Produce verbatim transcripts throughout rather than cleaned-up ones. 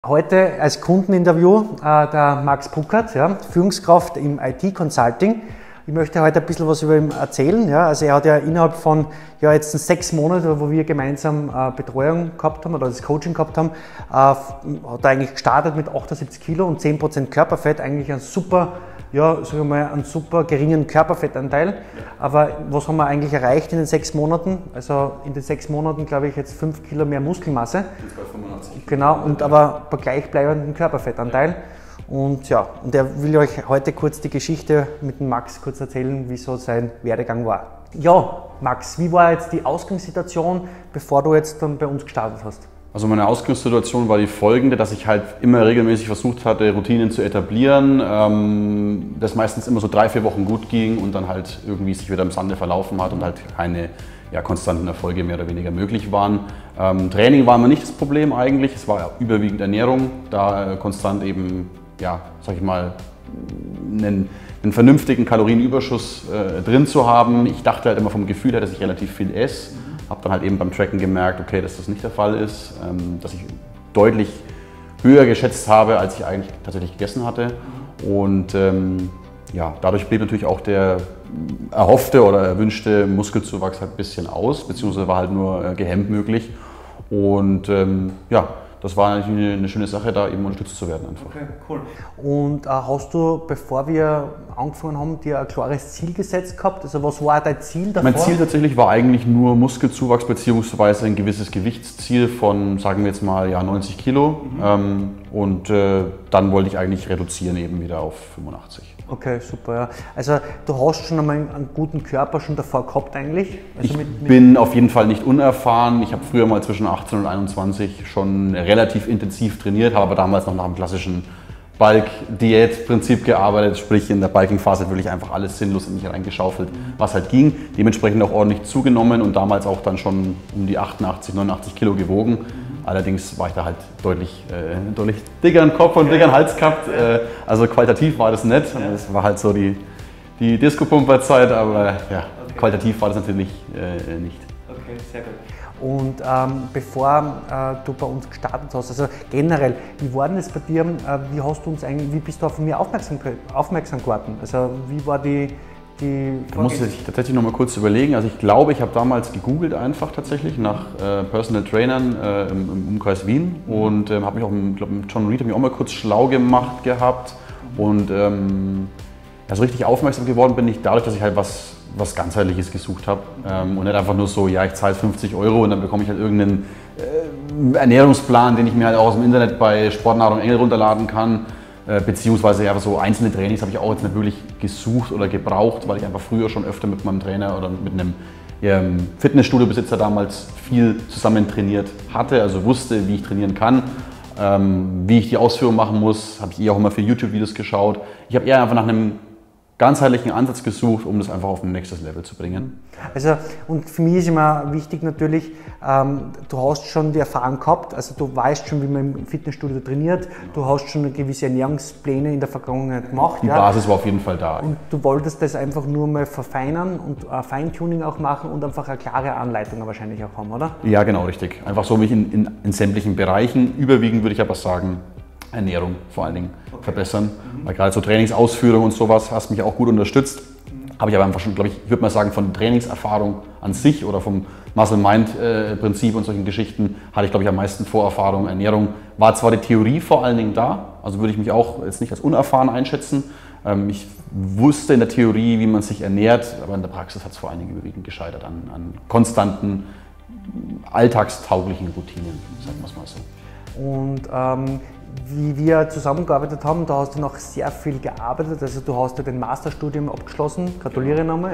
Heute als Kundeninterview äh, der Max Puckert, ja, Führungskraft im I T-Consulting. Ich möchte heute ein bisschen was über ihn erzählen. Ja. Also er hat ja innerhalb von ja, jetzt sechs Monaten, wo wir gemeinsam äh, Betreuung gehabt haben oder das Coaching gehabt haben, äh, hat er eigentlich gestartet mit achtundsiebzig Kilo und zehn Prozent Körperfett, eigentlich ein super, ja, sagen wir mal, einen super geringen Körperfettanteil. Aber was haben wir eigentlich erreicht in den sechs Monaten? Also in den sechs Monaten, glaube ich, jetzt fünf Kilo mehr Muskelmasse. Genau, und aber bei gleichbleibendem Körperfettanteil. Und ja, und er will euch heute kurz die Geschichte mit dem Max kurz erzählen, wie so sein Werdegang war. Ja, Max, wie war jetzt die Ausgangssituation, bevor du jetzt dann bei uns gestartet hast? Also meine Ausgangssituation war die folgende, dass ich halt immer regelmäßig versucht hatte, Routinen zu etablieren, ähm, das meistens immer so drei, vier Wochen gut ging und dann halt irgendwie sich wieder im Sande verlaufen hat und halt keine ja, konstanten Erfolge mehr oder weniger möglich waren. Ähm, Training war immer nicht das Problem eigentlich, es war ja überwiegend Ernährung, da äh, konstant eben, ja, sag ich mal, einen, einen vernünftigen Kalorienüberschuss äh, drin zu haben. Ich dachte halt immer vom Gefühl her, dass ich relativ viel esse. Habe dann halt eben beim Tracken gemerkt, okay, dass das nicht der Fall ist, ähm, dass ich deutlich höher geschätzt habe, als ich eigentlich tatsächlich gegessen hatte. Und ähm, ja, dadurch blieb natürlich auch der erhoffte oder erwünschte Muskelzuwachs halt ein bisschen aus, beziehungsweise war halt nur äh, gehemmt möglich. Und ähm, ja, das war natürlich eine, eine schöne Sache, da eben unterstützt zu werden einfach. Okay, cool. Und äh, hast du, bevor wir angefangen haben, dir ein klares Ziel gesetzt gehabt? Also was war dein Ziel davor? Mein Ziel tatsächlich war eigentlich nur Muskelzuwachs beziehungsweise ein gewisses Gewichtsziel von, sagen wir jetzt mal, ja, neunzig Kilo. Mhm. Ähm, und äh, dann wollte ich eigentlich reduzieren eben wieder auf fünfundachtzig. Okay, super. Ja. Also du hast schon einmal einen guten Körper schon davor gehabt eigentlich? Also ich mit, mit bin auf jeden Fall nicht unerfahren. Ich habe früher mal zwischen achtzehn und einundzwanzig schon relativ intensiv trainiert, habe aber damals noch nach dem klassischen Bulk-Diät-Prinzip gearbeitet, sprich in der Bulking-Phase wirklich einfach alles sinnlos in mich reingeschaufelt, was halt ging. Dementsprechend auch ordentlich zugenommen und damals auch dann schon um die achtundachtzig, neunundachtzig Kilo gewogen. Allerdings war ich da halt deutlich, äh, deutlich dickeren Kopf und dickeren Hals gehabt. Äh, also qualitativ war das nett. Das war halt so die, die Disco-Pumper-Zeit, aber ja, okay. Qualitativ war das natürlich äh, nicht. Okay, sehr gut. Und ähm, bevor äh, du bei uns gestartet hast, also generell, wie war denn das bei dir? Äh, wie hast du uns eigentlich, wie bist du auf mich aufmerksam, aufmerksam geworden? Also wie war die Die da muss ich tatsächlich noch mal kurz überlegen. Also ich glaube, ich habe damals gegoogelt einfach tatsächlich nach äh, Personal Trainern äh, im, im Umkreis Wien und ähm, habe mich auch mit John Reed mich auch mal kurz schlau gemacht gehabt und ähm, also richtig aufmerksam geworden bin ich dadurch, dass ich halt was, was ganzheitliches gesucht habe ähm, und nicht einfach nur so, ja, ich zahle fünfzig Euro und dann bekomme ich halt irgendeinen äh, Ernährungsplan, den ich mir halt auch aus dem Internet bei Sportnahrung Engel runterladen kann. Beziehungsweise ja, so einzelne Trainings habe ich auch jetzt nicht wirklich gesucht oder gebraucht, weil ich einfach früher schon öfter mit meinem Trainer oder mit einem ähm, Fitnessstudio-Besitzer damals viel zusammen trainiert hatte, also wusste, wie ich trainieren kann, ähm, wie ich die Ausführung machen muss, habe ich eher auch immer für YouTube-Videos geschaut. Ich habe eher einfach nach einem ganzheitlichen Ansatz gesucht, um das einfach auf ein nächstes Level zu bringen. Also, und für mich ist immer wichtig natürlich, ähm, du hast schon die Erfahrung gehabt, also du weißt schon, wie man im Fitnessstudio trainiert, du hast schon gewisse Ernährungspläne in der Vergangenheit gemacht. Die ja. Basis war auf jeden Fall da. Und du wolltest das einfach nur mal verfeinern und äh, Feintuning auch machen und einfach eine klare Anleitung wahrscheinlich auch haben, oder? Ja, genau, richtig. Einfach so mich in, in, in sämtlichen Bereichen, überwiegend würde ich aber sagen, Ernährung vor allen Dingen okay. verbessern. Mhm. Weil gerade so Trainingsausführung und sowas hast mich auch gut unterstützt. Mhm. Habe ich aber einfach schon, glaube ich, ich würde mal sagen, von Trainingserfahrung an sich oder vom Muscle-Mind-Prinzip und solchen Geschichten hatte ich, glaube ich, am meisten Vorerfahrung. Ernährung war zwar die Theorie vor allen Dingen da, also würde ich mich auch jetzt nicht als unerfahren einschätzen. Ich wusste in der Theorie, wie man sich ernährt, aber in der Praxis hat es vor allen Dingen überwiegend gescheitert an, an konstanten, alltagstauglichen Routinen, sagen wir es mal so. Und ähm, wie wir zusammengearbeitet haben, da hast du noch sehr viel gearbeitet, also du hast ja den Masterstudium abgeschlossen, gratuliere nochmal,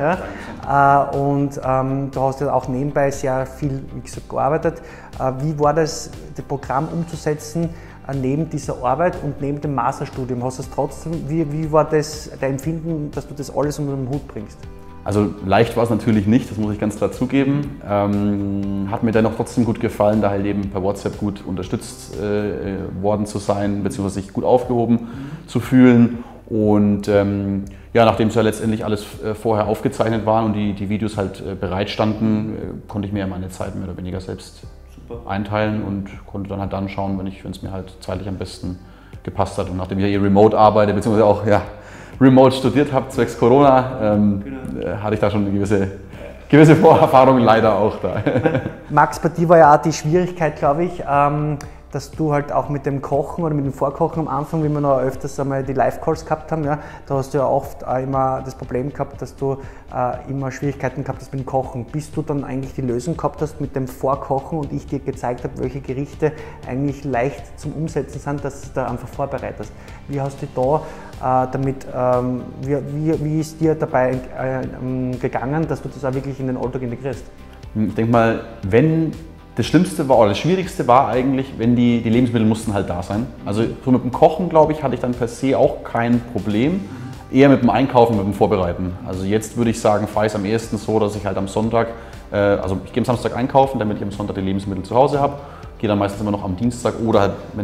ja. Äh, und ähm, du hast ja auch nebenbei sehr viel, wie gesagt, gearbeitet. Äh, wie war das, das Programm umzusetzen äh, neben dieser Arbeit und neben dem Masterstudium? Hast du es trotzdem, wie, wie war das dein Empfinden, dass du das alles unter den Hut bringst? Also leicht war es natürlich nicht, das muss ich ganz klar zugeben. Ähm, hat mir dennoch trotzdem gut gefallen, da halt eben per WhatsApp gut unterstützt äh, worden zu sein, beziehungsweise sich gut aufgehoben mhm. zu fühlen. Und ähm, ja, nachdem es ja letztendlich alles äh, vorher aufgezeichnet war und die, die Videos halt äh, bereit standen, äh, konnte ich mir ja meine Zeit mehr oder weniger selbst Super. einteilen und konnte dann halt dann schauen, wenn es mir halt zeitlich am besten gepasst hat. Und nachdem ich ja eh remote arbeite, beziehungsweise auch ja, remote studiert habe, zwecks Corona, ähm, genau. hatte ich da schon eine gewisse, gewisse Vorerfahrung leider auch da. Max, bei dir war ja auch die Schwierigkeit, glaube ich, ähm, dass du halt auch mit dem Kochen oder mit dem Vorkochen am Anfang, wie wir noch öfters einmal die Live-Calls gehabt haben, ja, da hast du ja oft auch immer das Problem gehabt, dass du äh, immer Schwierigkeiten gehabt hast mit dem Kochen. Bis du dann eigentlich die Lösung gehabt hast mit dem Vorkochen und ich dir gezeigt habe, welche Gerichte eigentlich leicht zum Umsetzen sind, dass du da einfach vorbereitest. Wie hast du da äh, damit, ähm, wie, wie, wie ist dir dabei äh, gegangen, dass du das auch wirklich in den Alltag integrierst? Ich denke mal, wenn das Schlimmste war, oder das Schwierigste war eigentlich, wenn die, die Lebensmittel mussten halt da sein. Also so mit dem Kochen, glaube ich, hatte ich dann per se auch kein Problem. Eher mit dem Einkaufen, mit dem Vorbereiten. Also jetzt würde ich sagen, fahre ich es am ehesten so, dass ich halt am Sonntag, äh, also ich gehe am Samstag einkaufen, damit ich am Sonntag die Lebensmittel zu Hause habe. Gehe dann meistens immer noch am Dienstag oder halt, wenn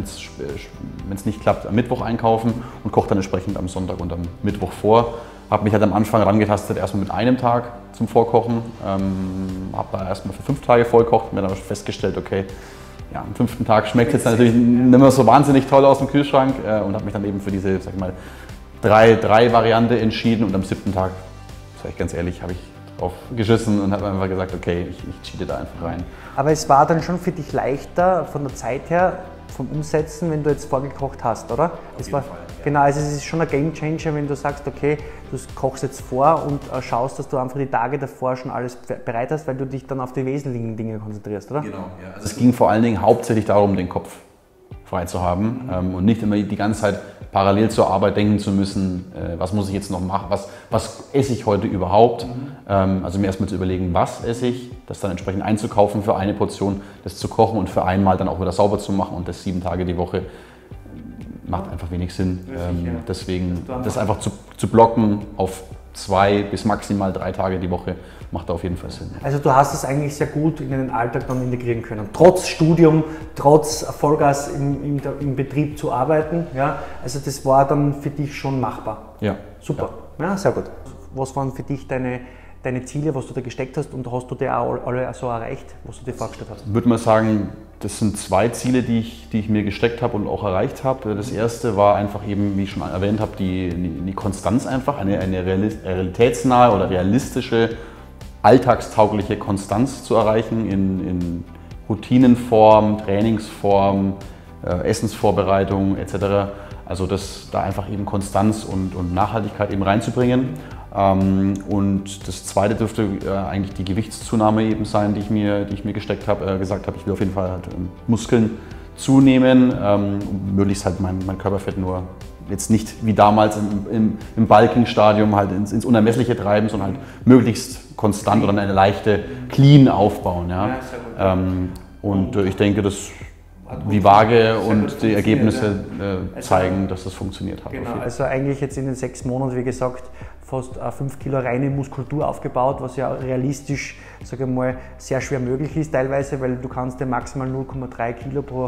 es nicht klappt, am Mittwoch einkaufen und koche dann entsprechend am Sonntag und am Mittwoch vor. Habe mich halt am Anfang herangetastet, erstmal mit einem Tag zum Vorkochen. Ähm, habe da erstmal für fünf Tage vorgekocht und mir dann festgestellt, okay, ja, am fünften Tag schmeckt es jetzt natürlich nicht mehr so wahnsinnig toll aus dem Kühlschrank äh, und habe mich dann eben für diese, sag ich mal, drei, drei Variante entschieden und am siebten Tag, sag ich ganz ehrlich, habe ich drauf geschissen und habe einfach gesagt, okay, ich, ich cheate da einfach rein. Aber es war dann schon für dich leichter von der Zeit her, vom Umsetzen, wenn du jetzt vorgekocht hast, oder? Auf es jeden war, Fall, ja. Genau, also es ist schon ein Game Changer, wenn du sagst, okay, du kochst jetzt vor und äh, schaust, dass du einfach die Tage davor schon alles bereit hast, weil du dich dann auf die wesentlichen Dinge konzentrierst, oder? Genau, ja. Also es ging vor allen Dingen hauptsächlich darum, den Kopf frei zu haben, mhm. ähm, und nicht immer die ganze Zeit parallel zur Arbeit denken zu müssen, äh, was muss ich jetzt noch machen, was, was esse ich heute überhaupt. Mhm. Ähm, also mir erstmal zu überlegen, was esse ich, das dann entsprechend einzukaufen für eine Portion, das zu kochen und für einmal dann auch wieder sauber zu machen und das sieben Tage die Woche macht einfach wenig Sinn. Ähm, deswegen das einfach zu, zu blocken auf zwei bis maximal drei Tage die Woche macht auf jeden Fall Sinn. Also du hast es eigentlich sehr gut in den Alltag dann integrieren können. Trotz Studium, trotz Vollgas im, im, im Betrieb zu arbeiten. Ja? Also das war dann für dich schon machbar. Ja. Super, ja. Ja, sehr gut. Was waren für dich deine, deine Ziele, was du da gesteckt hast und hast du dir auch alle so erreicht, was du dir vorgestellt hast? Ich würde mal sagen, das sind zwei Ziele, die ich, die ich mir gesteckt habe und auch erreicht habe. Das erste war einfach eben, wie ich schon erwähnt habe, die, die Konstanz einfach, eine, eine realitätsnahe oder realistische, alltagstaugliche Konstanz zu erreichen in, in Routinenform, Trainingsform, äh, Essensvorbereitung et cetera. Also das, da einfach eben Konstanz und, und Nachhaltigkeit eben reinzubringen. Ähm, und das zweite dürfte äh, eigentlich die Gewichtszunahme eben sein, die ich mir, die ich mir gesteckt habe, äh, gesagt habe, ich will auf jeden Fall halt, ähm, Muskeln zunehmen, ähm, um möglichst halt mein, mein Körperfett nur jetzt nicht wie damals im, im, im Bulking-Stadium halt ins, ins Unermessliche treiben, sondern halt möglichst konstant oder eine leichte Clean aufbauen. Ja? Ja, ähm, und äh, ich denke, dass die Waage und die Ergebnisse äh, zeigen, dass das funktioniert hat. Genau, also eigentlich jetzt in den sechs Monaten, wie gesagt, fast fünf Kilo reine Muskulatur aufgebaut, was ja realistisch, sage ich mal, sehr schwer möglich ist teilweise, weil du kannst ja maximal null Komma drei Kilo pro,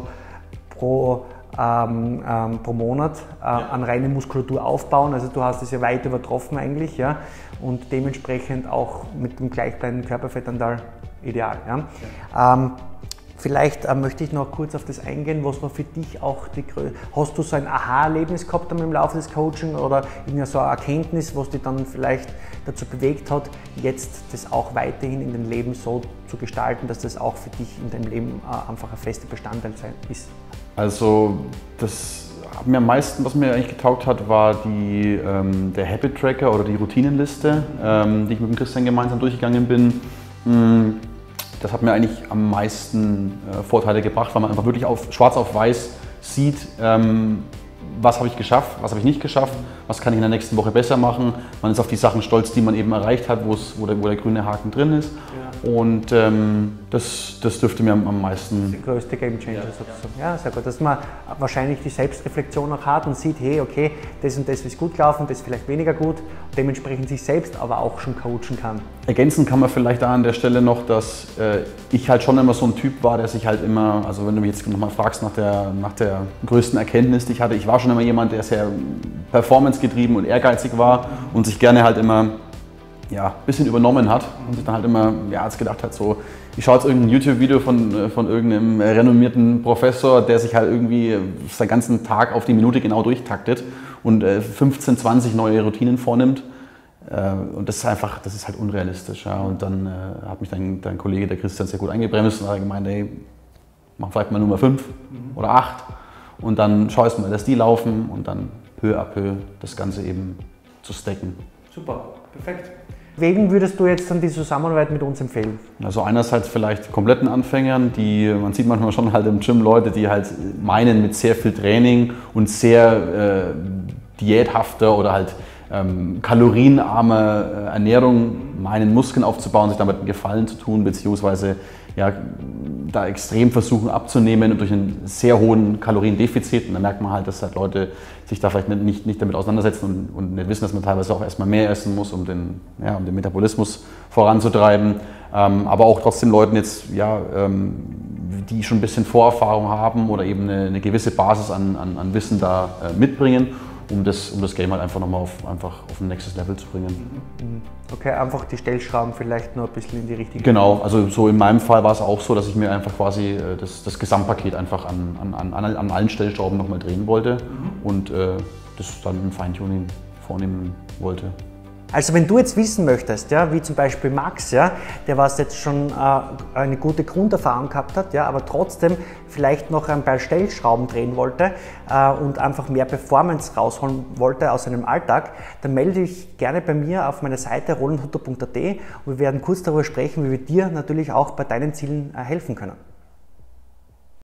pro, ähm, ähm, pro Monat äh, ja. an reine Muskulatur aufbauen. Also du hast es ja weit übertroffen eigentlich, ja, und dementsprechend auch mit dem gleichbleibenden Körperfettanteil ideal. Ja. Ja. Ähm, Vielleicht äh, möchte ich noch kurz auf das eingehen, was war für dich auch die Größe. Hast du so ein Aha-Erlebnis gehabt im Laufe des Coaching oder so eine Erkenntnis, was dich dann vielleicht dazu bewegt hat, jetzt das auch weiterhin in deinem Leben so zu gestalten, dass das auch für dich in deinem Leben äh, einfach ein fester Bestandteil ist? Also das hat mir am meisten, was mir eigentlich getaugt hat, war die, ähm, der Habit Tracker oder die Routinenliste, ähm, die ich mit dem Christian gemeinsam durchgegangen bin. Mhm. Das hat mir eigentlich am meisten äh, Vorteile gebracht, weil man einfach wirklich auf, schwarz auf weiß sieht, ähm, was habe ich geschafft, was habe ich nicht geschafft, was kann ich in der nächsten Woche besser machen. Man ist auf die Sachen stolz, die man eben erreicht hat, wo der, wo der grüne Haken drin ist. Ja. Und ähm, das, das dürfte mir am, am meisten... Das ist der größte Game Changer sozusagen. Ja, sehr gut. Dass man wahrscheinlich die Selbstreflexion auch hat und sieht, hey, okay, das und das ist gut gelaufen, das vielleicht weniger gut. Und dementsprechend sich selbst aber auch schon coachen kann. Ergänzen kann man vielleicht da an der Stelle noch, dass äh, ich halt schon immer so ein Typ war, der sich halt immer, also wenn du mich jetzt nochmal fragst nach der, nach der größten Erkenntnis, die ich hatte, ich war schon immer jemand, der sehr performancegetrieben und ehrgeizig war und sich gerne halt immer ja, ein bisschen übernommen hat und sich dann halt immer ja, als gedacht hat, so, ich schaue jetzt irgendein YouTube-Video von, von irgendeinem renommierten Professor, der sich halt irgendwie seinen ganzen Tag auf die Minute genau durchtaktet und fünfzehn, zwanzig neue Routinen vornimmt. Und das ist einfach, das ist halt unrealistisch. Ja. Und dann äh, hat mich dein, dein Kollege, der Christian, sehr gut eingebremst und hat gemeint, ey, mach vielleicht mal Nummer fünf mhm. oder acht und dann schaust mal, dass die laufen und dann peu à peu das Ganze eben zu stacken. Super, perfekt. Wem würdest du jetzt dann die Zusammenarbeit mit uns empfehlen? Also einerseits vielleicht kompletten Anfängern, die, man sieht manchmal schon halt im Gym Leute, die halt meinen mit sehr viel Training und sehr äh, diäthafter oder halt ähm, kalorienarmer Ernährung meinen Muskeln aufzubauen, sich damit einen Gefallen zu tun, beziehungsweise ja, da extrem versuchen abzunehmen und durch einen sehr hohen Kaloriendefizit. Und da merkt man halt, dass halt Leute sich da vielleicht nicht, nicht damit auseinandersetzen und, und nicht wissen, dass man teilweise auch erstmal mehr essen muss, um den, ja, um den Metabolismus voranzutreiben. Ähm, aber auch trotzdem Leuten jetzt, ja, ähm, die schon ein bisschen Vorerfahrung haben oder eben eine, eine gewisse Basis an, an, an Wissen da äh, mitbringen, um das, um das Game halt einfach nochmal auf, einfach auf ein nächstes Level zu bringen. Okay, einfach die Stellschrauben vielleicht nur ein bisschen in die richtige Genau, also so in meinem Fall war es auch so, dass ich mir einfach quasi das, das Gesamtpaket einfach an, an, an, an allen Stellschrauben nochmal drehen wollte mhm. und äh, das dann im Feintuning vornehmen wollte. Also wenn du jetzt wissen möchtest, ja, wie zum Beispiel Max, ja, der was jetzt schon äh, eine gute Grunderfahrung gehabt hat, ja, aber trotzdem vielleicht noch ein paar Stellschrauben drehen wollte äh, und einfach mehr Performance rausholen wollte aus seinem Alltag, dann melde dich gerne bei mir auf meiner Seite rolandhutter punkt at und wir werden kurz darüber sprechen, wie wir dir natürlich auch bei deinen Zielen äh, helfen können.